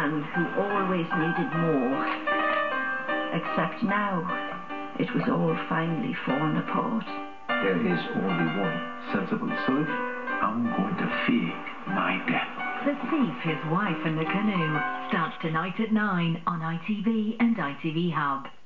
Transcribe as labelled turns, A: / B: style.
A: man who always needed more. Except now, it was all finally fallen apart.
B: There is only one sensible solution. I'm going to fake my death.
C: The Thief, His Wife and the Canoe starts tonight at 9 on ITV and ITV Hub.